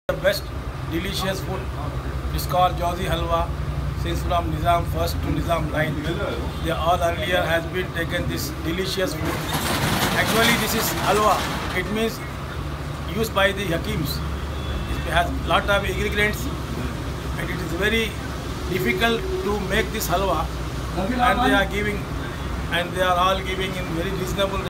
The best delicious food is called Jawzi Halwa since from Nizam first to Nizam 9. They all earlier has been taken this delicious food. Actually this is halwa. It means used by the Hakims. It has lot of ingredients and it is very difficult to make this halwa, and they are all giving in very reasonable